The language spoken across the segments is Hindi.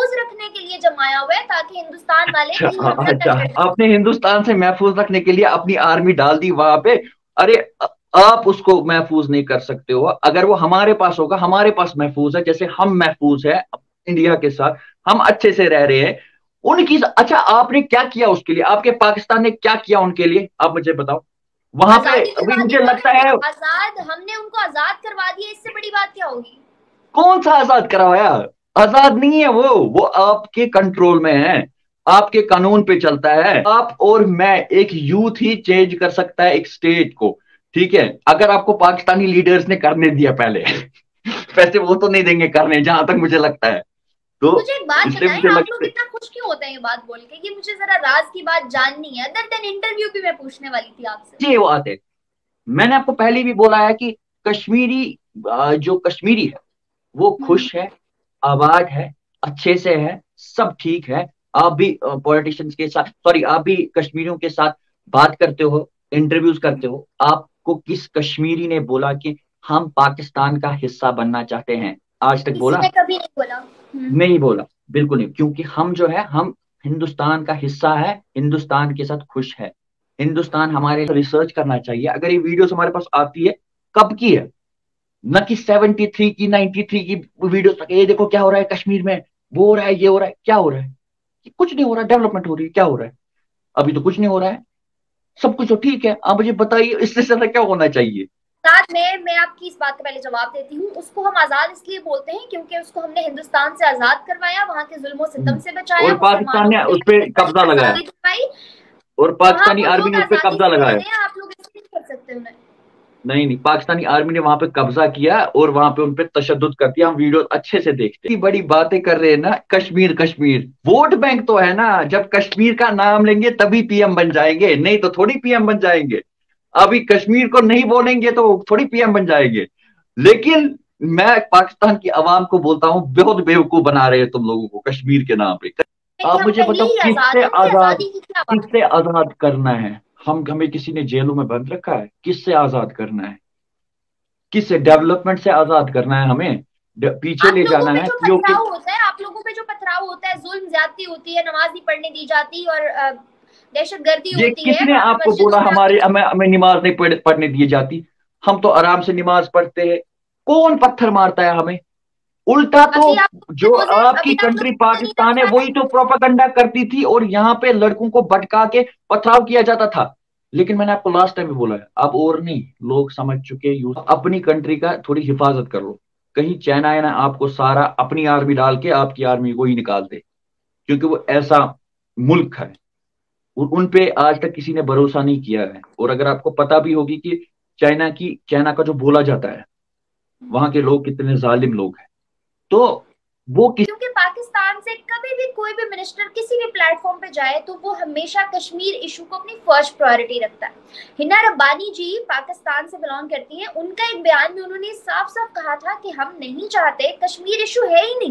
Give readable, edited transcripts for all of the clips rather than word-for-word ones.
महफूज रखने के लिए जमाया हुआ है, ताकि हिंदुस्तान वाले कहीं हमला अच्छा, न कर आपने हिंदुस्तान से महफूज रखने के लिए अपनी आर्मी डाल दी वहां पे। अरे आप उसको महफूज नहीं कर सकते हो। अगर वो हमारे पास होगा, हमारे पास महफूज है, जैसे हम महफूज है इंडिया के साथ, हम अच्छे से रह रहे हैं उनकी। अच्छा, आपने क्या किया उसके लिए? आपके पाकिस्तान ने क्या किया उनके लिए, आप मुझे बताओ। वहां पे आजादी अभी दिलवा दी मुझे ना लगता हमने, है, आजाद, हमने उनको आजाद करवा दिया, इससे बड़ी बात क्या होगी? कौन सा आजाद करवाया? आजाद नहीं है वो आपके कंट्रोल में है, आपके कानून पे चलता है। आप और मैं, एक यूथ ही चेंज कर सकता है एक स्टेट को। ठीक है, अगर आपको पाकिस्तानी लीडर्स ने करने दिया पहले वैसे वो तो नहीं देंगे करने, जहां तक मुझे लगता है। तो मुझे एक बात इसलिए बताएं, मुझे आप लोग लगता है इतना खुश क्यों होते हैं ये बात बोल के? ये मुझे जरा राज की बात जाननी है, अदर देन इंटरव्यू भी मैं पूछने वाली थी आपसे। ये वो आते। मैंने आपको पहले भी बोला है कि कश्मीरी, जो कश्मीरी है वो हम्म। खुश है, आबाद है, अच्छे से है, सब ठीक है। आप भी पॉलिटिशियंस के साथ, सॉरी, आप भी कश्मीरियों के साथ बात करते हो, इंटरव्यूज करते हो। आपको किस कश्मीरी ने बोला कि हम पाकिस्तान का हिस्सा बनना चाहते हैं? आज तक किसी बोला? ने कभी नहीं बोला। नहीं बोला, बिल्कुल नहीं। क्योंकि हम जो है, हम हिंदुस्तान का हिस्सा है, हिंदुस्तान के साथ खुश है। हिंदुस्तान हमारे रिसर्च करना चाहिए। अगर ये वीडियोस हमारे पास आती है, कब की है? न कि 73 की, 93 की वीडियो तक, ये देखो क्या हो रहा है कश्मीर में, वो हो रहा है, ये हो रहा है, क्या हो रहा है? कुछ नहीं हो रहा, डेवलपमेंट हो रही है, क्या हो रहा है? अभी तो कुछ नहीं हो रहा है, सब कुछ तो ठीक है। आप मुझे बताइए इससे ज्यादा क्या होना चाहिए? साथ में मैं आपकी इस बात का पहले जवाब देती हूँ। उसको हम आजाद इसलिए बोलते हैं क्योंकि उसको हमने हिंदुस्तान से आजाद करवाया, वहां के जुल्मों सितम से बचाया, और पाकिस्तान मुसलमानों ने को उस पर मिलकर कब्जा लगाया, आजादी दिलवाई। और वहां पाकिस्तानी वो आर्मी लोग ने उस पर आजादी कब्जा से रह लगाया। रहे हैं, आप लोग ऐसे नहीं कर सकते उन्हें। नहीं नहीं, पाकिस्तानी आर्मी ने वहां पे कब्जा किया और वहां पे उन पे तशद्दुद कर दिया। हम वीडियो अच्छे से देखते हैं। बड़ी बातें कर रहे हैं ना, कश्मीर कश्मीर वोट बैंक तो है ना। जब कश्मीर का नाम लेंगे तभी पीएम बन जाएंगे, नहीं तो थोड़ी पीएम बन जाएंगे। अभी कश्मीर को नहीं बोलेंगे तो थोड़ी पीएम बन जाएंगे। लेकिन मैं पाकिस्तान की आवाम को बोलता हूँ, बहुत बेवकूफ बना रहे हैं तुम लोगों को कश्मीर के नाम पे। कि आप हम मुझे पहले बताओ, ही आजाद किससे हैं, उनकी आजाद, आजादी की क्या बात? किससे आजाद करना है? हम हमें किसी ने जेलों में बंद रखा है? किससे आजाद करना है? किससे? डेवलपमेंट से आजाद करना है हमें, पीछे आप ले लोगों जाना पे है जो पीओके। पथराव होता है, आप लोगों पे जो पथराव होता है, जुल्म ज्यादती होती है, नमाज नहीं पढ़ने दी जाती और दहशतगर्दी ये होती है किसने वहां पे आपको बोला मस्जिदों में आके। हमारे, हमें हमें नमाज नहीं पढ़ने दी जाती? हम तो आराम से नमाज पढ़ते हैं। कौन पत्थर मारता है हमें? उल्टा तो अभी आप जो रोजे आपकी अभी आप लोग कंट्री रोजे नहीं पाकिस्तान रख है पाते? वही तो प्रोपागंडा करती थी, और यहाँ पे लड़कों को भटका के पथराव किया जाता था। लेकिन मैंने आपको लास्ट टाइम भी बोला है, अब और नहीं, लोग समझ चुके। यूज अपनी कंट्री का थोड़ी हिफाजत कर लो। कहीं चाइना है ना, आपको सारा अपनी आर्मी डाल के आपकी आर्मी को ही निकाल दे, क्योंकि वो ऐसा मुल्क है। और उन पे आज तक किसी ने भरोसा नहीं किया है। और अगर आपको पता भी होगी कि चाइना का जो बोला जाता है, वहां के लोग कितने जालिम लोग हैं, तो वो किस। क्योंकि पाकिस्तान से कभी भी कोई भी मिनिस्टर किसी भी प्लेटफॉर्म पे जाए तो वो हमेशा कश्मीर इशू को अपनी फर्स्ट प्रायोरिटी रखता है। हिना रब्बानी जी पाकिस्तान से बिलोंग करती हैं, उनका एक बयान में उन्होंने साफ साफ कहा था कि हम नहीं चाहते, कश्मीर इशू है ही नहीं।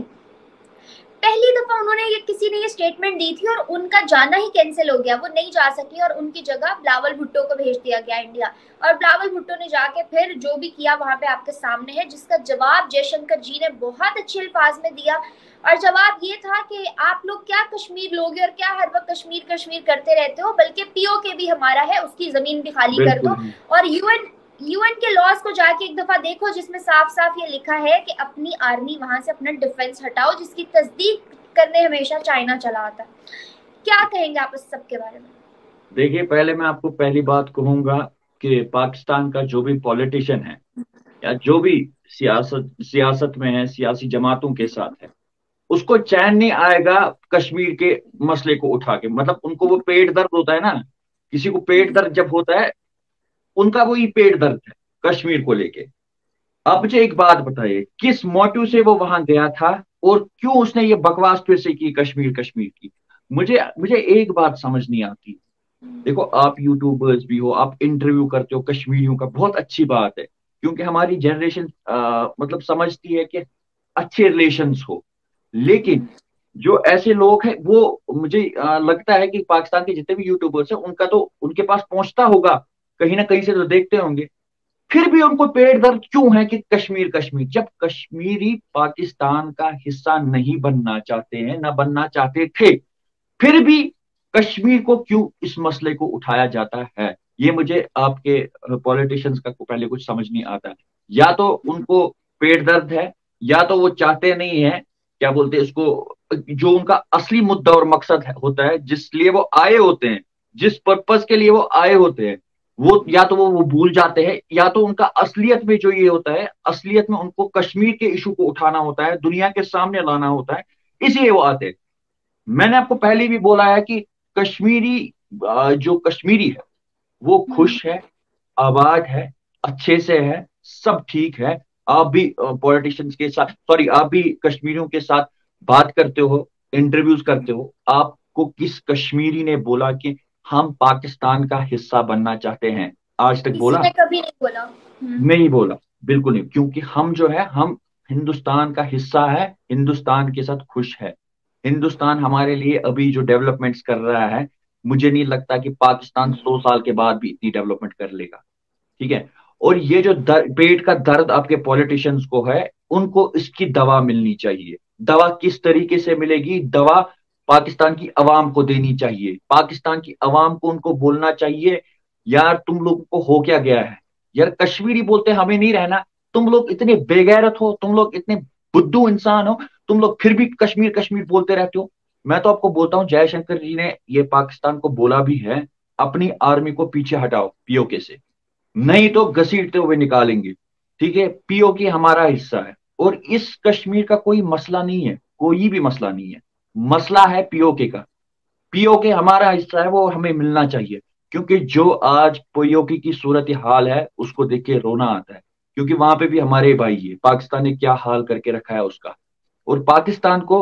पहली दफा उन्होंने ये किसी ने ये स्टेटमेंट दी थी और उनका जाना ही कैंसिल हो गया, वो नहीं जा सकी और उनकी जगह बिलावल भुट्टो को भेज दिया गया इंडिया। और बिलावल भुट्टो ने जाके फिर जो भी किया वहां पे आपके सामने है, जिसका जवाब जयशंकर जी ने बहुत अच्छे अल्फाज में दिया। और जवाब ये था कि आप लोग क्या कश्मीर लोगे और क्या हर वक्त कश्मीर कश्मीर करते रहते हो, बल्कि पीओके भी हमारा है, उसकी जमीन भी खाली कर बिल्कुल दो। और यूएन के लॉज को जाके एक दफा देखो, जिसमें साफ साफ ये लिखा है कि अपनी आर्मी वहां से अपना डिफेंस हटाओ, जिसकी तस्दीक करने हमेशा चाइना चला आता है। क्या कहेंगे आप इस सब के बारे में? देखिए, पहले मैं आपको पहली बात कहूंगा कि पाकिस्तान का जो भी पॉलिटिशियन है, या जो भी सियासत सियासत में है, सियासी जमातों के साथ है, उसको चैन नहीं आएगा कश्मीर के मसले को उठा के। मतलब उनको वो पेट दर्द होता है ना, किसी को पेट दर्द जब होता है, उनका वही पेट दर्द है कश्मीर को लेके। आप मुझे एक बात बताइए, किस मोटिव से वो वहां गया था, और क्यों उसने ये बकवास फिर से की कश्मीर कश्मीर की? मुझे मुझे एक बात समझ नहीं आती। देखो, आप यूट्यूबर्स भी हो, आप इंटरव्यू करते हो कश्मीरियों का, बहुत अच्छी बात है, क्योंकि हमारी जनरेशन मतलब समझती है कि अच्छे रिलेशंस हो। लेकिन जो ऐसे लोग हैं, वो मुझे लगता है कि पाकिस्तान के जितने भी यूट्यूबर्स हैं, उनका तो उनके पास पहुंचता होगा, कहीं ना कहीं से तो देखते होंगे। फिर भी उनको पेट दर्द क्यों है कि कश्मीर कश्मीर, जब कश्मीरी पाकिस्तान का हिस्सा नहीं बनना चाहते हैं, ना बनना चाहते थे, फिर भी कश्मीर को क्यों इस मसले को उठाया जाता है? ये मुझे आपके पॉलिटिशियंस का को पहले कुछ समझ नहीं आता। या तो उनको पेट दर्द है, या तो वो चाहते नहीं है, क्या बोलते हैं इसको, जो उनका असली मुद्दा और मकसद होता है, जिस लिए वो आए होते हैं, जिस पर्पस के लिए वो आए होते हैं, वो या तो वो भूल जाते हैं, या तो उनका असलियत में जो ये होता है, असलियत में उनको कश्मीर के इशू को उठाना होता है, दुनिया के सामने लाना होता है, इसलिए वो आते हैं। मैंने आपको पहले भी बोला है कि कश्मीरी जो कश्मीरी है वो खुश है, आबाद है, अच्छे से है, सब ठीक है। आप भी पॉलिटिशियंस के साथ, सॉरी, आप भी कश्मीरियों के साथ बात करते हो, इंटरव्यूज करते हो, आपको किस कश्मीरी ने बोला कि हम पाकिस्तान का हिस्सा बनना चाहते हैं? आज तक किसी बोला? ने कभी नहीं बोला। नहीं बोला, बिल्कुल नहीं, क्योंकि हम जो है, हम हिंदुस्तान का हिस्सा है, हिंदुस्तान के साथ खुश है। हिंदुस्तान हमारे लिए अभी जो डेवलपमेंट्स कर रहा है, मुझे नहीं लगता कि पाकिस्तान 100 साल के बाद भी इतनी डेवलपमेंट कर लेगा। ठीक है। और ये जो पेट का दर्द आपके पॉलिटिशियंस को है, उनको इसकी दवा मिलनी चाहिए। दवा किस तरीके से मिलेगी? दवा पाकिस्तान की अवाम को देनी चाहिए। पाकिस्तान की अवाम को उनको बोलना चाहिए, यार तुम लोगों को हो क्या गया है? यार कश्मीरी बोलते हमें नहीं रहना, तुम लोग इतने बेगैरत हो, तुम लोग इतने बुद्धू इंसान हो, तुम लोग फिर भी कश्मीर कश्मीर बोलते रहते हो। मैं तो आपको बोलता हूँ, जयशंकर जी ने ये पाकिस्तान को बोला भी है, अपनी आर्मी को पीछे हटाओ पीओके से, नहीं तो घसीटते हुए निकालेंगे। ठीक है, पीओके हमारा हिस्सा है, और इस कश्मीर का कोई मसला नहीं है, कोई भी मसला नहीं है, मसला है पीओके का। पीओके हमारा हिस्सा है, वो हमें मिलना चाहिए। क्योंकि जो आज पीओके की सूरत हाल है, उसको देख के रोना आता है, क्योंकि वहां पे भी हमारे भाई है, पाकिस्तान ने क्या हाल करके रखा है उसका। और पाकिस्तान को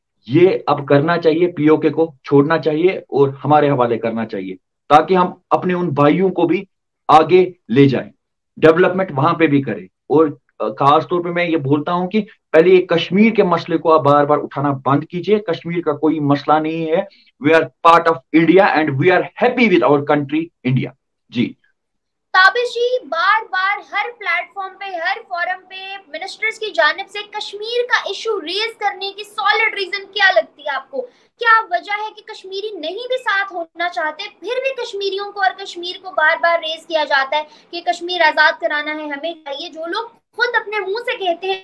ये अब करना चाहिए, पीओके को छोड़ना चाहिए और हमारे हवाले करना चाहिए, ताकि हम अपने उन भाइयों को भी आगे ले जाएं, डेवलपमेंट वहां पे भी करें। और खास तौर पे मैं ये बोलता हूं कि पहले ये कश्मीर के मसले को आप बार बार उठाना बंद कीजिए। कश्मीर का कोई मसला नहीं है, we are part of India and we are happy with our country India. जी। ताबिश जी, बार बार हर प्लेटफॉर्म पे, हर फोरम पे मिनिस्टर्स की जानिब से कश्मीर का इशू रेज करने की सॉलिड रीजन क्या लगती है आपको? क्या वजह है कि कश्मीरी नहीं भी साथ होना चाहते, फिर भी कश्मीरियों को और कश्मीर को बार बार रेज किया जाता है कि कश्मीर आजाद कराना है, हमें चाहिए, जो लोग खुद अपने मुंह से कहते हैं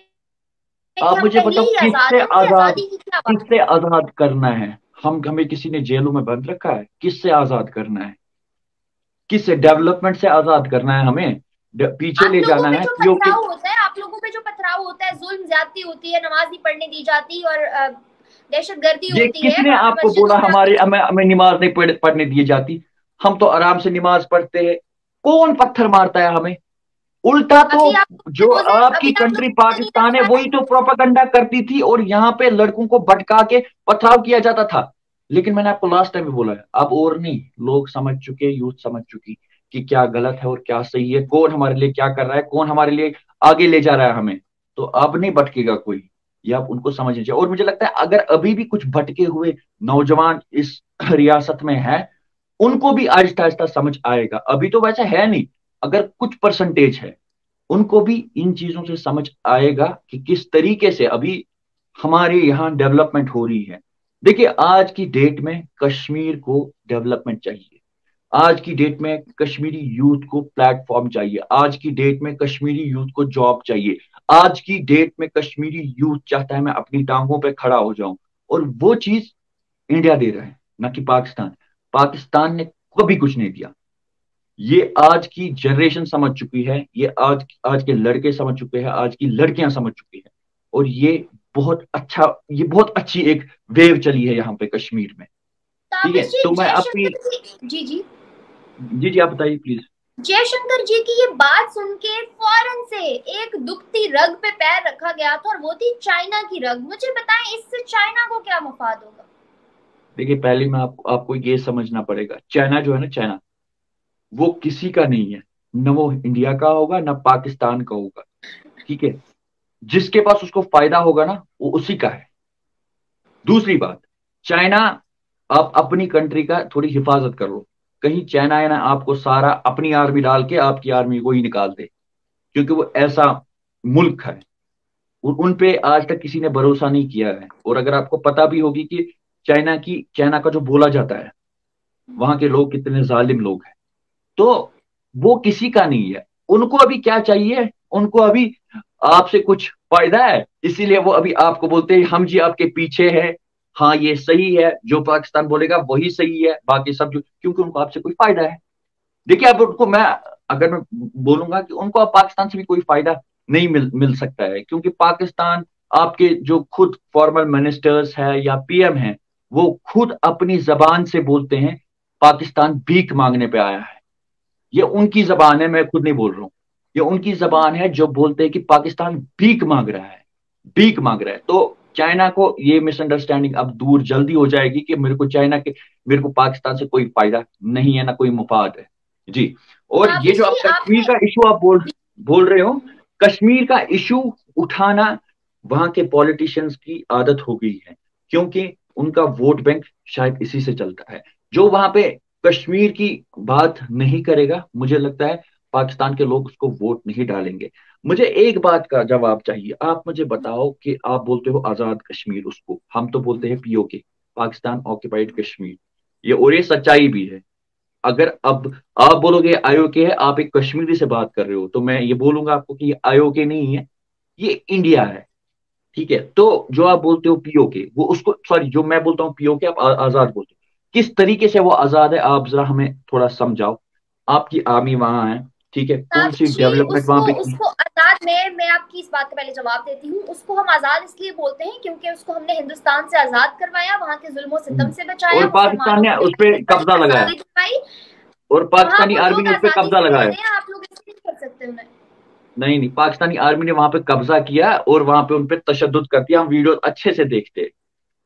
कि आप हम मुझे पहले बताओ, ही आजाद किससे हैं, उनकी आजाद, आजादी की क्या बात? किससे आजाद करना है? हम हमें किसी ने जेलों में बंद रखा है? किससे आजाद करना है? किससे? डेवलपमेंट से आजाद करना है हमें, पीछे आप ले लोगों जाना पे है जो पीओके। पथराव होता है, आप लोगों पे जो पथराव होता है, जुल्म ज्यादती होती है, नमाज नहीं पढ़ने दी जाती और दहशतगर्दी ये होती है किसने वहां पे आपको बोला मस्जिदों में हमारे, आके? हमें नमाज नहीं पढ़ने दी जाती? हम तो आराम से नमाज पढ़ते हैं। कौन पत्थर मारता है हमें? उल्टा तो अभी आप जो रोजे, आपकी अभी आप लोग कंट्री रोजे नहीं पाकिस्तान है, रखा वही है? तो प्रोपागंडा करती थी, और यहाँ पे लड़कों को भटका के पथराव किया जाता था। लेकिन मैंने आपको लास्ट टाइम भी बोला है, अब और नहीं, लोग समझ चुके, यूथ समझ चुकी कि क्या गलत है और क्या सही है, कौन हमारे लिए क्या कर रहा है, कौन हमारे लिए आगे ले जा रहा है हमें। तो अब नहीं भटकेगा कोई, ये आप उनको समझना चाहिए। और मुझे लगता है अगर अभी भी कुछ भटके हुए नौजवान इस रियासत में है, उनको भी आहिस्ता आहिस्ता समझ आएगा। अभी तो वैसा है नहीं, अगर कुछ परसेंटेज है, उनको भी इन चीजों से समझ आएगा कि किस तरीके से अभी हमारे यहाँ डेवलपमेंट हो रही है। देखिए, आज की डेट में कश्मीर को डेवलपमेंट चाहिए, आज की डेट में कश्मीरी यूथ को प्लेटफॉर्म चाहिए, आज की डेट में कश्मीरी यूथ को जॉब चाहिए, आज की डेट में कश्मीरी यूथ चाहता है मैं अपनी टांगों पे खड़ा हो जाऊं। और वो चीज इंडिया दे रहा है, ना कि पाकिस्तान। पाकिस्तान ने कभी कुछ नहीं दिया। ये आज की जनरेशन समझ चुकी है, ये आज आज के लड़के समझ चुके हैं, आज की लड़कियां समझ चुकी है। और ये बहुत अच्छी एक वेव चली है यहाँ पे कश्मीर में। ठीक है, ताबिश जी, तो मैं अपनी, जयशंकर जी, जी जी, जी जी, आप बताइए प्लीज। जयशंकर जी की ये बात सुन के फौरन से एक दुखती रग पे पैर रखा गया था और वो थी चाइना की रग। मुझे बताएं, इससे चाइना को क्या मुफाद होगा? देखिए, पहले मैं आपको ये समझना पड़ेगा, चाइना जो है ना, चाइना वो किसी का नहीं है, न वो इंडिया का होगा न पाकिस्तान का होगा। ठीक है, जिसके पास उसको फायदा होगा ना, वो उसी का है। दूसरी बात, चाइना, आप अपनी कंट्री का थोड़ी हिफाजत करो, कहीं चाइना है ना आपको सारा अपनी आर्मी डाल के आपकी आर्मी को ही निकाल दे। क्योंकि वो ऐसा मुल्क है। उन पे आज तक किसी ने भरोसा नहीं किया है। और अगर आपको पता भी होगी कि चाइना का जो बोला जाता है, वहां के लोग कितने जालिम लोग हैं, तो वो किसी का नहीं है। उनको अभी क्या चाहिए? उनको अभी आपसे कुछ फायदा है, इसीलिए वो अभी आपको बोलते हैं हम जी आपके पीछे हैं, हाँ ये सही है, जो पाकिस्तान बोलेगा वही सही है, बाकी सब जो, क्योंकि उनको आपसे कोई फायदा है। देखिए अब उनको मैं, अगर मैं बोलूंगा कि उनको अब पाकिस्तान से भी कोई फायदा नहीं मिल सकता है, क्योंकि पाकिस्तान, आपके जो खुद फॉर्मल मिनिस्टर्स है या पीएम है, वो खुद अपनी जबान से बोलते हैं पाकिस्तान भीख मांगने पे आया है। ये उनकी जबान है, मैं खुद नहीं बोल रहा हूं। ये उनकी जबान है जो बोलते हैं कि पाकिस्तान भीख मांग रहा है, भीख मांग रहा है। तो चाइना को ये मिसअंडरस्टैंडिंग अब दूर जल्दी हो जाएगी कि मेरे को पाकिस्तान से कोई फायदा नहीं है, ना कोई मुफाद है। जी। और ये ताबिश जो आप जी कश्मीर आपने का इशू आप बोल रहे हो, कश्मीर का इशू उठाना वहां के पॉलिटिशियंस की आदत हो गई है, क्योंकि उनका वोट बैंक शायद इसी से चलता है। जो वहां पे कश्मीर की बात नहीं करेगा, मुझे लगता है पाकिस्तान के लोग उसको वोट नहीं डालेंगे। मुझे एक बात का जवाब चाहिए। आप मुझे बताओ कि आप बोलते हो आजाद कश्मीर, उसको हम तो बोलते हैं पीओके, पाकिस्तान ऑक्युपाइड कश्मीर। ये और ये सच्चाई भी है। अगर अब आप बोलोगे आईओके है, आप एक कश्मीरी से बात कर रहे हो, तो मैं ये बोलूंगा आपको कि ये आईओके नहीं है, ये इंडिया है। ठीक है, तो जो आप बोलते हो पीओके, वो उसको, सॉरी, जो मैं बोलता हूँ पीओके, आप आजाद बोलते हो। किस तरीके से वो आजाद है, आप जरा हमें थोड़ा समझाओ। आपकी आर्मी वहां है, ठीक है, कौन सी ताबिश जी डेवलपमेंट वहां उसको पे की? उसको आजाद, मैं आपकी इस बात का पहले जवाब देती हूँ। उसको हम आजाद इसलिए बोलते हैं क्योंकि उसको हमने हिंदुस्तान से आजाद करवाया, वहां के जुल्मों सितम से बचाया, और पाकिस्तान मुसलमानों ने को उस पर एक बड़ी कब्जा लगाया, आजादी दिलवाई। और वहां पाकिस्तानी वो आर्मी लोग ने उस पर आजादी कब्जा से रह लगाया। रहे हैं, आप लोग ऐसे नहीं कर सकते उन्हें। नहीं नहीं, पाकिस्तानी आर्मी ने वहां पे कब्जा किया और वहां पे उन पे तशद्दुद कर दिया, हम वीडियो अच्छे से देखते हैं।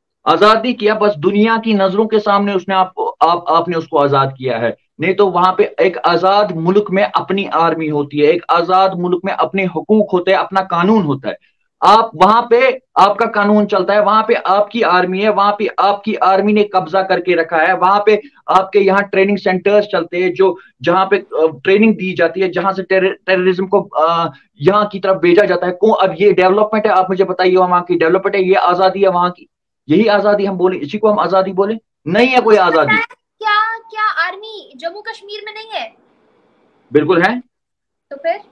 आजादी किया, बस दुनिया की नजरों के सामने उसने आपने उसको आजाद किया है। नहीं तो वहां पे एक आजाद मुल्क में अपनी आर्मी होती है, एक आजाद मुल्क में अपने हुकूक होते हैं, अपना कानून होता है। आप वहां पे, आपका कानून चलता है, वहां पे आपकी आर्मी है, वहां पे आपकी आर्मी ने कब्जा करके रखा है। वहां पे आपके यहाँ ट्रेनिंग सेंटर्स चलते हैं, जो जहां पे ट्रेनिंग दी जाती है, जहां से टेररिज्म को यहाँ की तरफ भेजा जाता है। को अब ये डेवलपमेंट है, आप मुझे बताइए, वहां की डेवलपमेंट है, ये आजादी है वहां की? यही आजादी हम बोले, इसी को हम आजादी बोले? नहीं है कोई मुझे पता आजादी। है। क्या क्या आर्मी जम्मू कश्मीर में नहीं है? बिल्कुल है, तो फिर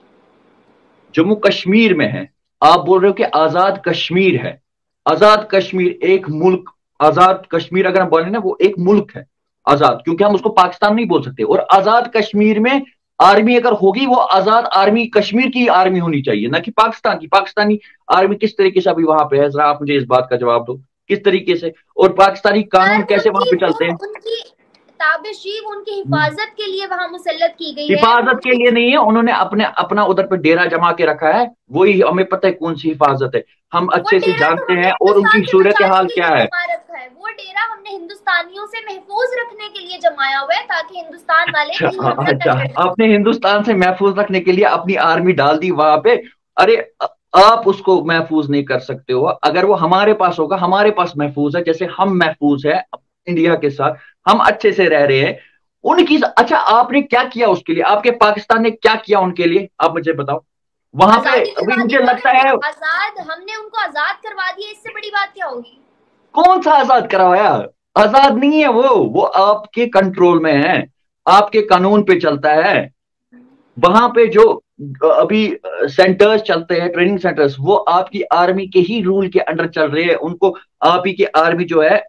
जम्मू कश्मीर में है। आप बोल रहे हो कि आजाद कश्मीर है। आजाद कश्मीर एक मुल्क, आजाद कश्मीर अगर हम बोले ना, वो एक मुल्क है आजाद, क्योंकि हम उसको पाकिस्तान नहीं बोल सकते। और आजाद कश्मीर में आर्मी अगर होगी, वो आजाद आर्मी कश्मीर की आर्मी होनी चाहिए, ना कि पाकिस्तान की। पाकिस्तानी आर्मी किस तरीके से अभी वहां पे है, जरा आप मुझे इस बात का जवाब दो, किस तरीके से, और पाकिस्तानी कानून यार कैसे वहां पे वो चलते हैं? उनकी ताबिश जी, वो उनकी हिफाजत के लिए वहां मुसल्लत की गई है, वो हिफाजत के उनकी। लिए नहीं है, उन्होंने अपने अपना उधर पे डेरा जमा के रखा है, वही हमें पता है कौन सी हिफाजत है, हम वो अच्छे से डेरा तो जानते हमने हैं, और हिंदुस्तान उनकी से सूरत बचाने हाल के क्या लिए है। जमा रखा है, वो डेरा हमने हिंदुस्तानियों से महफूज रखने के लिए जमाया हुआ है, ताकि हिंदुस्तान वाले अच्छा, कहीं हमला अच्छा, न कर सकें। आपने हिंदुस्तान से महफूज रखने के लिए अपनी आर्मी डाल दी वहां पे? अरे, आप उसको महफूज नहीं कर सकते हो। अगर वो हमारे पास होगा, हमारे पास महफूज है, जैसे हम महफूज है इंडिया के साथ, हम अच्छे से रह रहे हैं। उनकी, अच्छा, आपने क्या किया उसके लिए? आपके पाकिस्तान ने क्या किया उनके लिए, आप मुझे बताओ। वहां पे आजादी अभी दिलवा दी मुझे उन्होंने, लगता है, आजाद, हमने उनको आजाद करवा दिया, इससे बड़ी बात क्या होगी? कौन सा आजाद करवाया? आजाद नहीं है वो आपके कंट्रोल में है, आपके कानून पे चलता है। वहां पे जो अभी सेंटर्स चलते हैं, ट्रेनिंग सेंटर्स, वो आपकी आर्मी के ही रूल के अंडर चल रहे हैं। उनको आप ही की आर्मी जो है,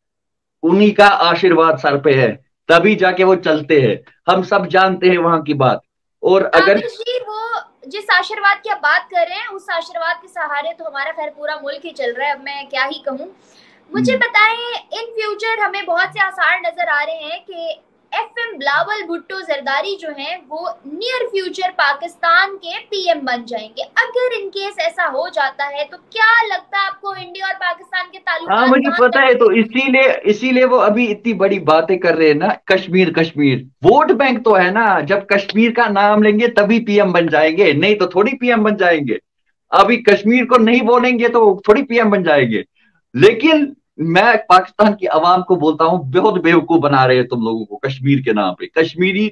उन्हीं का आशीर्वाद सर पे है, तभी जाके वो चलते हैं। हम सब जानते हैं वहां की बात। और अगर, आमिर जी, वो जिस आशीर्वाद की आप बात कर रहे हैं, उस आशीर्वाद के सहारे तो हमारा खैर पूरा मुल्क ही चल रहा है, अब मैं क्या ही कहूँ। मुझे बताएं, इन फ्यूचर हमें बहुत से आसार नजर आ रहे हैं कि एफएम बिलावल भुट्टो जरदारी जो हैं वो नियर फ्यूचर पाकिस्तान के पीएम बन जाएंगे। अगर इन केस ऐसा हो जाता है तो क्या लगता है आपको, इंडिया और पाकिस्तान के हाँ ताल्लुकात मुझे कहां पता तक है, तो जाएंगे? इसीलिए इसीलिए वो अभी इतनी बड़ी बातें कर रहे हैं ना, कश्मीर कश्मीर वोट बैंक तो है ना, जब कश्मीर का नाम लेंगे तभी पीएम बन जाएंगे, नहीं तो थोड़ी पीएम बन जाएंगे। अभी कश्मीर को नहीं बोलेंगे तो थोड़ी पीएम बन जाएंगे। लेकिन मैं पाकिस्तान की आवाम को बोलता हूं, बहुत बेवकूफ बना रहे हैं तुम लोगों को कश्मीर के नाम पे। कश्मीरी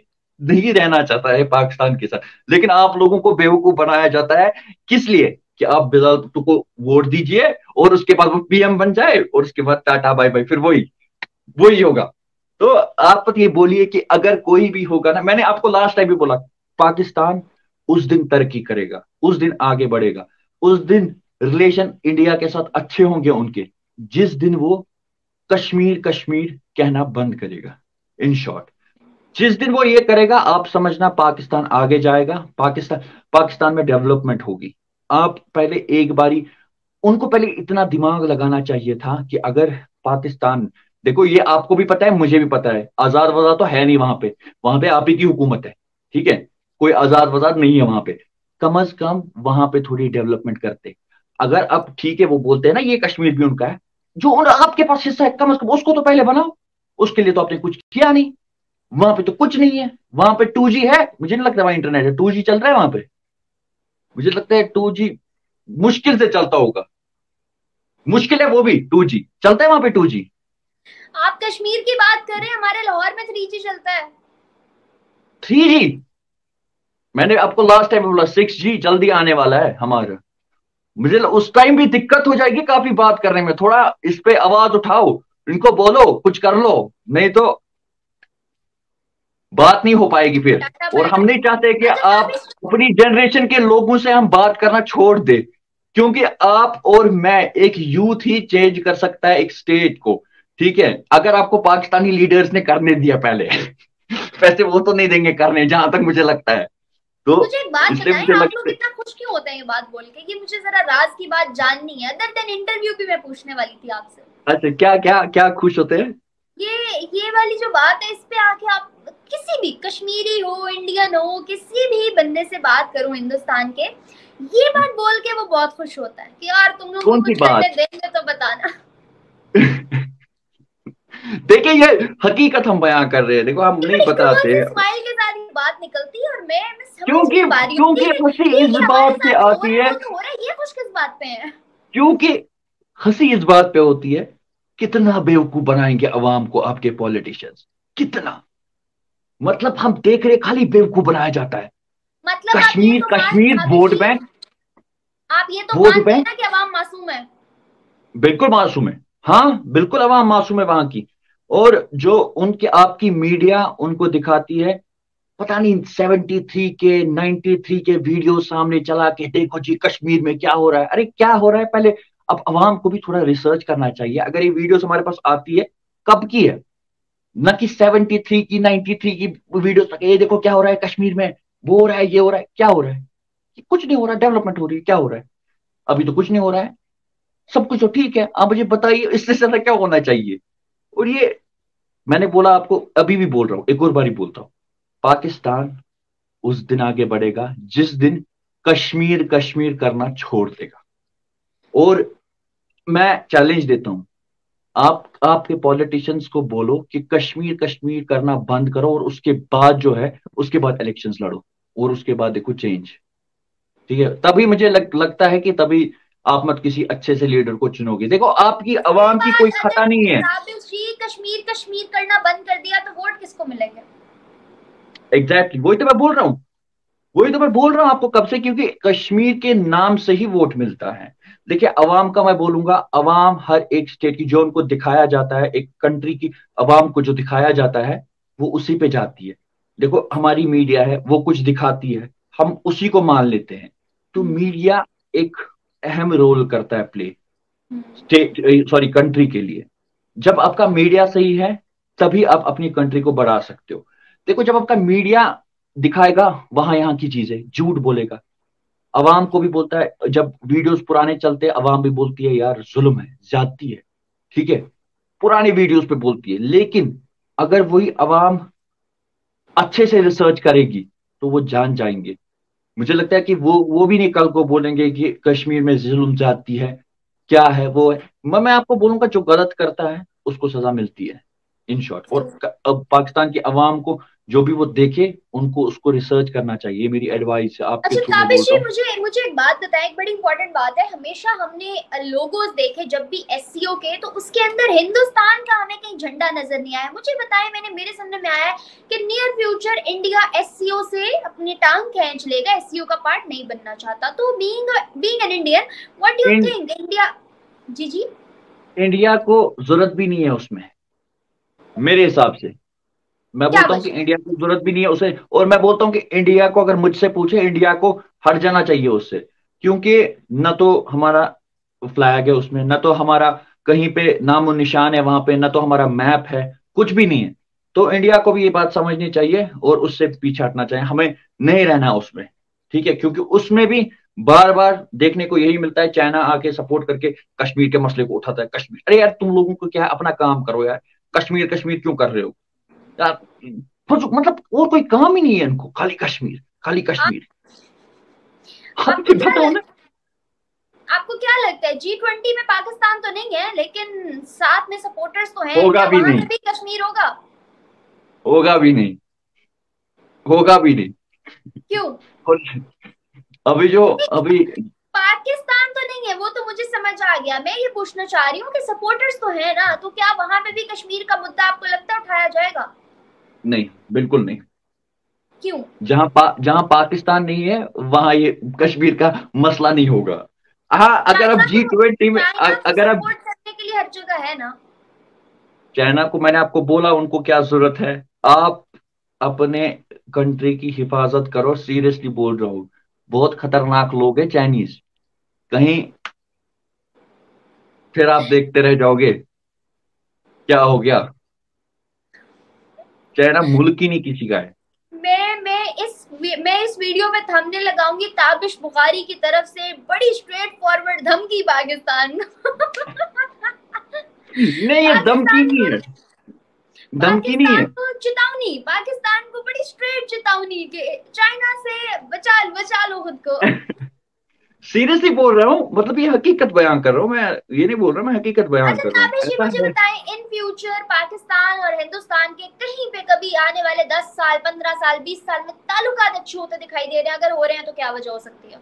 नहीं रहना चाहता है पाकिस्तान के साथ, लेकिन आप लोगों को बेवकूफ बनाया जाता है। किस लिए? कि आप बिलाल भुट्टो को वोट दीजिए और उसके बाद वो पीएम बन जाए और उसके बाद टाटा बाय बाय, फिर वही वही होगा। तो आप ये बोलिए कि अगर कोई भी होगा ना, मैंने आपको लास्ट टाइम भी बोला, पाकिस्तान उस दिन तरक्की करेगा, उस दिन आगे बढ़ेगा, उस दिन रिलेशन इंडिया के साथ अच्छे होंगे उनके, जिस दिन वो कश्मीर कश्मीर कहना बंद करेगा। इन शॉर्ट, जिस दिन वो ये करेगा, आप समझना पाकिस्तान आगे जाएगा, पाकिस्तान पाकिस्तान में डेवलपमेंट होगी। आप पहले एक बारी उनको पहले इतना दिमाग लगाना चाहिए था कि अगर पाकिस्तान, देखो ये आपको भी पता है मुझे भी पता है, आजाद वजाद तो है नहीं वहां पे, वहां पे आप ही की हुकूमत है, ठीक है, कोई आजाद वजाद नहीं है वहां पे। कम से कम वहां पे थोड़ी डेवलपमेंट करते। अगर अब ठीक है वो बोलते हैं ना ये कश्मीर भी उनका है, जो आपके पास हिस्सा है कम से कम उसको तो पहले बनाओ। उसके लिए तो आपने कुछ किया नहीं, वहां पे तो कुछ नहीं है। वहां पे 2G है, मुझे नहीं लगता वहां इंटरनेट है, 2G चल रहा है वहां पे, मुझे लगता है 2G मुश्किल से चलता होगा, मुश्किल है वो भी 2G चलता है वहां पे 2G। आप कश्मीर की बात कर रहे हैं, हमारे लाहौर में 3G चलता है। 3G? मैंने आपको लास्ट टाइम बोला 6G जल्दी आने वाला है हमारा। मुझे उस टाइम भी दिक्कत हो जाएगी काफी बात करने में, थोड़ा इस पे आवाज उठाओ, इनको बोलो कुछ कर लो, नहीं तो बात नहीं हो पाएगी फिर। टाटा और बाय हम बाय। नहीं चाहते कि अच्छा आप आप इस अपनी जनरेशन के लोगों से हम बात करना छोड़ दे, क्योंकि आप और मैं, एक यूथ ही चेंज कर सकता है एक स्टेट को, ठीक है, अगर आपको पाकिस्तानी लीडर्स ने करने दिया पहले। वैसे वो तो नहीं देंगे करने, जहां तक मुझे लगता है। तो मुझे एक बात इसलिए बताएं, मुझे आप लोग लगता इतना खुश क्यों होते हैं ये बात बोल के? ये मुझे जरा राज की बात जाननी है। अदर देन इंटरव्यू भी मैं पूछने वाली थी आपसे। अच्छा, क्या क्या क्या खुश होते हैं? ये वाली जो बात है, इस पे आके आप किसी भी कश्मीरी हो, इंडियन हो, किसी भी बंदे से बात करूं हिंदुस्तान के, ये बात बोल के वो बहुत खुश होता है कि यार तुम लोग भी कौन सी कुछ करने बात? देंगे तो बताना। देखिए ये हकीकत हम बयां कर रहे हैं, देखो हम ये नहीं बड़ी कमाल बताते। की स्माइल के साथ ये बात निकलती है और मैं समझ क्योंकि नहीं पा रही हूँ क्योंकि कि हंसी इस ये हमारे बात से साथ जो हो आती रहा है है, वो तो हो रहा है, ये खुश किस बात पे है? क्योंकि हंसी इस बात पे होती है, कितना बेवकूफ बनाएंगे अवाम को आपके पॉलिटिशियंस, कितना, मतलब हम देख रहे खाली बेवकूफ बनाया जाता है। मतलब आप ये कश्मीर तो मान कश्मीर जावेद वोट जी, बैंक, आप ये तो वोट मानते हैं बैंक ना कि अवाम मासूम है? बिल्कुल मासूम है। हाँ बिल्कुल अवाम मासूम है वहां की। और जो उनके आपकी मीडिया उनको दिखाती है, पता नहीं 73 के 93 के वीडियो सामने चला के, देखो जी कश्मीर में क्या हो रहा है, अरे क्या हो रहा है पहले, अब अवाम को भी थोड़ा रिसर्च करना चाहिए। अगर ये वीडियोस हमारे पास आती है, कब की है, न कि 73 की 93 की वीडियोस, ये देखो क्या हो रहा है कश्मीर में, वो हो रहा है, ये हो रहा है, क्या हो रहा है, कुछ नहीं हो रहा, डेवलपमेंट हो रही है, क्या हो रहा है, अभी तो कुछ नहीं हो रहा है, सब कुछ तो ठीक है, आप मुझे बताइए इससे ज्यादा क्या होना चाहिए। और ये मैंने बोला आपको, अभी भी बोल रहा हूँ, एक और बारी बोलता हूँ, पाकिस्तान उस दिन आगे बढ़ेगा जिस दिन कश्मीर कश्मीर करना छोड़ देगा। और मैं चैलेंज देता हूं, आप आपके पॉलिटिशियंस को बोलो कि कश्मीर कश्मीर करना बंद करो, और उसके बाद जो है उसके बाद इलेक्शंस लड़ो, और उसके बाद देखो चेंज, ठीक है, तभी मुझे लगता है कि तभी आप मत किसी अच्छे से लीडर को चुनोगे। देखो आपकी उसके आवाम की कोई बाद खता नहीं है। अगर आप कश्मीर कश्मीर करना बंद कर दिया तो वोट किसको मिलेंगे? एग्जैक्टली वही तो मैं बोल रहा हूँ, वही तो मैं बोल रहा हूं आपको कब से, क्योंकि कश्मीर के नाम से ही वोट मिलता है। देखिए अवाम का मैं बोलूंगा, अवाम हर एक स्टेट की जो उनको दिखाया जाता है, एक कंट्री की अवाम को जो दिखाया जाता है, वो उसी पे जाती है। देखो हमारी मीडिया है, वो कुछ दिखाती है, हम उसी को मान लेते हैं। तो मीडिया एक अहम रोल करता है प्ले, स्टेट सॉरी कंट्री के लिए। जब आपका मीडिया सही है, तभी आप अपनी कंट्री को बढ़ा सकते हो। देखो जब आपका मीडिया दिखाएगा वहां यहाँ की चीजें, झूठ बोलेगा, अवाम को भी बोलता है, जब वीडियोस पुराने चलते हैं अवाम भी बोलती है यार जुल्म है, ज्यादती है, ठीक है, पुरानी वीडियोस पे बोलती है। लेकिन अगर वही अवाम अच्छे से रिसर्च करेगी, तो वो जान जाएंगे। मुझे लगता है कि वो भी नहीं कल को बोलेंगे कि कश्मीर में जुल्म ज्यादती है, क्या है वो है। मैं आपको बोलूंगा जो गलत करता है उसको सजा मिलती है। In short. और अब पाकिस्तान की आवाम को जो भी वो देखे उनको उसको रिसर्च करना चाहिए, मेरी एडवाइस है, आपके अच्छा थ्रू मैं ताबिश बोल जी, रहा हूँ। मुझे मुझे एक बात बताएं, एक बड़ी इंपॉर्टेंट बात है। हमेशा हमने लोगोस देखे जब भी एससीओ के, तो उसके अंदर हिंदुस्तान का हमें कहीं झंडा नजर नहीं आया। मुझे बताएं, मेरे सामने में आया है कि नियर फ्यूचर इंडिया एससीओ से अपनी टांग खींच लेगा, एससीओ का पार्ट नहीं बनना चाहता। तो being an Indian, what do you in, think India? जी जी। इंडिया को जरूरत भी नहीं है उसमें, मेरे हिसाब से। मैं क्या बोलता हूँ कि वजह है? इंडिया की जरूरत भी नहीं है उसे, और मैं बोलता हूँ कि इंडिया को, अगर मुझसे पूछे, इंडिया को हट जाना चाहिए उससे। क्योंकि न तो हमारा फ्लैग है उसमें, न तो हमारा कहीं पे नामो निशान है वहां पे, न तो हमारा मैप है, कुछ भी नहीं है। तो इंडिया को भी ये बात समझनी चाहिए और उससे पीछे हटना चाहिए, हमें नहीं रहना उसमें। ठीक है, क्योंकि उसमें भी बार बार देखने को यही मिलता है, चाइना आके सपोर्ट करके कश्मीर के मसले को उठाता है। कश्मीर, अरे यार तुम लोगों को क्या है, अपना काम करो यार, कश्मीर कश्मीर क्यों कर रहे हो यार? कुछ मतलब और कोई काम ही नहीं है इनको, खाली कश्मीर, खाली आप, कश्मीर। आप आपको भी क्या बताओ ना। लगता आपको क्या लगता है, G20 में पाकिस्तान तो नहीं है, लेकिन साथ में सपोर्टर्स तो हैं, होगा क्या भी वहां नहीं, पे भी कश्मीर होगा? होगा भी नहीं, होगा भी नहीं। क्यों? और अभी जो, नहीं, अभी पाकिस्तान तो नहीं है, वो तो मुझे समझ आ गया। मैं ये पूछना चाह रही हूँ कि सपोर्टर्स तो है ना, तो क्या वहां पे भी कश्मीर का मुद्दा आपको लगता है उठाया जाएगा? नहीं, बिल्कुल नहीं। क्यों? जहां पाकिस्तान नहीं है वहां ये कश्मीर का मसला नहीं होगा। हाँ, अगर आप G20 में चाइना तो अगर आप, सपोर्ट करने के लिए हर जगह है ना। चाइना को, मैंने आपको बोला उनको क्या जरूरत है। आप अपने कंट्री की हिफाजत करो, सीरियसली बोल रहा हूँ। बहुत खतरनाक लोग हैं चाइनीज, कहीं फिर आप देखते रह जाओगे क्या हो गया। चाइना मुल्क ही नहीं किसी का है। मैं इस वीडियो में थंबनेल लगाऊंगी, ताबिश बुखारी की तरफ से बड़ी स्ट्रेट फॉरवर्ड धमकी पाकिस्तान को। नहीं, ये धमकी पाकिस्तान नहीं को है, धमकी नहीं पाकिस्तान है। को चेतावनी, पाकिस्तान को बड़ी स्ट्रेट चेतावनी के चाइना से बचा लो खुद को। सीरियसली बोल रहा हूँ, मतलब ये हकीकत बयान कर रहा हूँ मैं, ये नहीं बोल रहा, मैं हकीकत बयान अच्छा कर रहा हूँ, ताबिश जी, ऐसा मुझे है। बताएं, इन फ्यूचर पाकिस्तान और हिंदुस्तान के कहीं पे कभी आने वाले 10 साल, 15 साल, 20 साल में ताल्लुकात अच्छे होते दिखाई दे रहे हैं? अगर हो रहे हैं तो क्या वजह हो सकती है?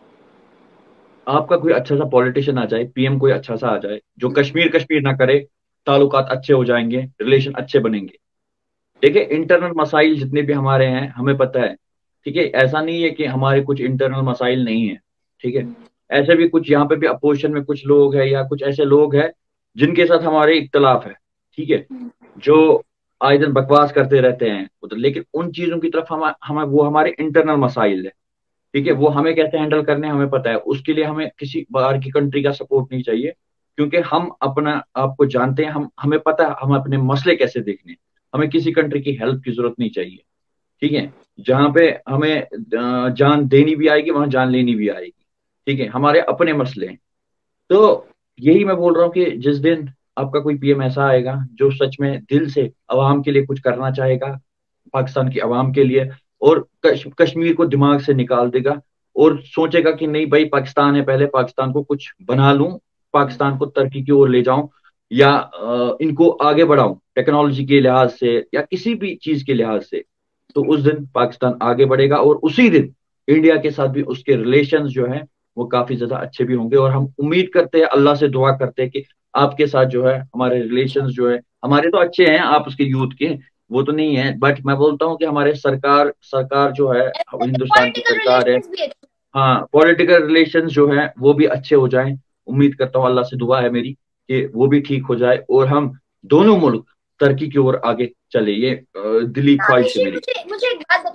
आपका कोई अच्छा सा पॉलिटिशियन आ जाए, पीएम कोई अच्छा सा आ जाए जो कश्मीर कश्मीर ना करे, ताल्लुकात अच्छे हो जाएंगे, रिलेशन अच्छे बनेंगे। देखिए, इंटरनल मसाइल जितने भी हमारे हैं हमें पता है। ठीक है, ऐसा नहीं है कि हमारे कुछ इंटरनल मसाइल नहीं है। ठीक है, ऐसे भी कुछ यहाँ पे भी अपोजिशन में कुछ लोग हैं या कुछ ऐसे लोग हैं जिनके साथ हमारे इख्तलाफ है। ठीक है, जो आए दिन बकवास करते रहते हैं उधर, लेकिन उन चीजों की तरफ हम वो हमारे इंटरनल मसाइल है। ठीक है, वो हमें कैसे हैंडल करने हैं हमें पता है, उसके लिए हमें किसी बाहर की कंट्री का सपोर्ट नहीं चाहिए। क्योंकि हम अपना आपको जानते हैं, हम हमें पता है हम अपने मसले कैसे देखने हैं। हमें किसी कंट्री की हेल्प की जरूरत नहीं चाहिए। ठीक है, जहां पे हमें जान देनी भी आएगी वहां जान लेनी भी आएगी। ठीक है, हमारे अपने मसले हैं। तो यही मैं बोल रहा हूँ कि जिस दिन आपका कोई पीएम ऐसा आएगा जो सच में दिल से अवाम के लिए कुछ करना चाहेगा, पाकिस्तान की आवाम के लिए, और कश्मीर को दिमाग से निकाल देगा और सोचेगा कि नहीं भाई, पाकिस्तान है, पहले पाकिस्तान को कुछ बना लूं, पाकिस्तान को तरक्की की ओर ले जाऊं, या इनको आगे बढ़ाऊं टेक्नोलॉजी के लिहाज से या किसी भी चीज के लिहाज से, तो उस दिन पाकिस्तान आगे बढ़ेगा और उसी दिन इंडिया के साथ भी उसके रिलेशंस जो है वो काफी ज्यादा अच्छे भी होंगे। और हम उम्मीद करते हैं, अल्लाह से दुआ करते हैं कि आपके साथ जो है हमारे रिलेशंस जो है, हमारे तो अच्छे हैं, आप उसके यूथ के, वो तो नहीं है, बट मैं बोलता हूँ कि हमारे सरकार सरकार जो है, हिंदुस्तान की पॉलिटिकल सरकार है, रिलेशंस भी अच्छे। हाँ, पॉलिटिकल रिलेशंस जो है वो भी अच्छे हो जाएं। उम्मीद करता हूँ, अल्लाह से दुआ है मेरी कि वो भी ठीक हो जाए और हम दोनों मुल्क तरक्की की ओर आगे चले। ये दिली ख्वाहिश है ताबिशी, मेरी। मुझे मुझे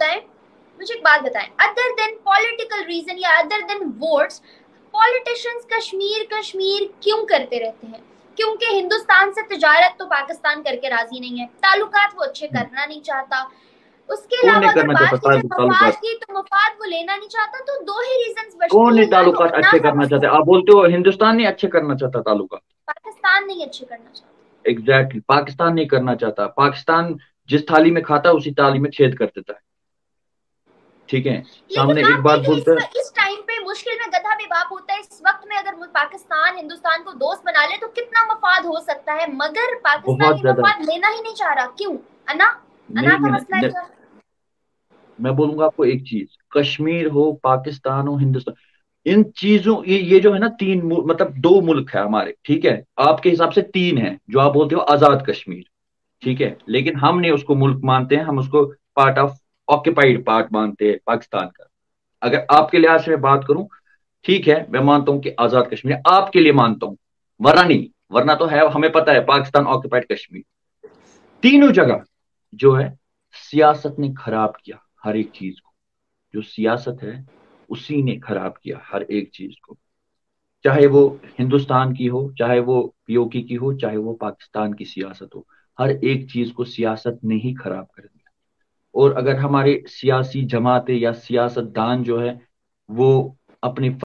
एक बात बताएं, अदर देन पॉलिटिकल रीजन या other than votes, politicians Kashmir Kashmir क्यों करते रहते हैं? क्योंकि हिंदुस्तान से तिजारत तो पाकिस्तान करके राजी नहीं है, ताल्लुकात वो अच्छे करना नहीं चाहता। उसके कौन अलावा नहीं अगर करना बात चाहता की जाए मफाद ताल्लुकात? की, तो मफाद वो लेना नहीं चाहता। तो दो ही रीजंस बचते कौन नहीं हैं, या तो ताल्लुकात अपना अच्छे सा करना चाहते? मसला, आप बोलते हो हिंदुस्तान नहीं अच्छे करना चाहता ताल्लुकात। पाकिस्तान नहीं अच्छे करना चाहता। एग्जैक्टली, पाकिस्तान नहीं करना चाहता। पाकिस्तान जिस थाली में खाता है उसी थाली में छेद कर देता है। ठीक है, लेकिन सामने एक आप बात देखें, बोलते हैं। इस टाइम पे मुश्किल में गधा भी जवाब होता है इस वक्त में अगर पाकिस्तान हिंदुस्तान को दोस्त बना ले तो कितना मफाद हो सकता है, मगर पाकिस्तान बहुत ये ज्यादा। मफाद लेना ही नहीं चाह रहा, क्यों? अना, अना नहीं का लेना, मसला है क्या? मैं बोलूंगा आपको एक चीज, कश्मीर हो, पाकिस्तान हो, हिंदुस्तान, इन चीजों, ये जो है ना, मतलब दो मुल्क है हमारे, ठीक है, आपके हिसाब से तीन है, जो आप बोलते हो आजाद कश्मीर, ठीक है, लेकिन हम नहीं उसको मुल्क मानते हैं, हम उसको पार्ट ऑफ ऑक्यूपाइड पार्ट मानते हैं पाकिस्तान का। अगर आपके लिहाज से मैं बात करूं, ठीक है, मैं मानता हूं कि आजाद कश्मीर आपके लिए मानता हूं, वरना नहीं, वरना तो है, हमें पता है पाकिस्तान ऑक्यूपाइड कश्मीर। तीनों जगह जो है, सियासत ने खराब किया हर एक चीज को, जो सियासत है उसी ने खराब किया हर एक चीज को, चाहे वो हिंदुस्तान की हो, चाहे वो पीओके की हो, चाहे वो पाकिस्तान की सियासत हो, हर एक चीज को सियासत ने ही खराब कर दिया। और अगर हमारे सियासी जमातें या सियासतदान जो है वो अपनी